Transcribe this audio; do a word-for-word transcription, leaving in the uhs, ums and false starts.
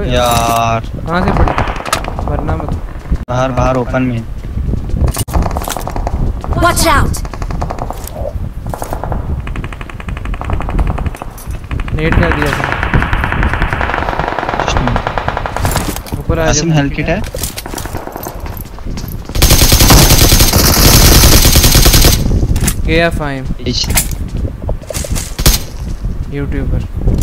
यार कहाँ से पड़ी वरना मत बाहर बाहर ओपन में Watch out! नेट कर दिया था ऊपर आ आसिम हेल्थ किट है के एफ आई एम यूट्यूबर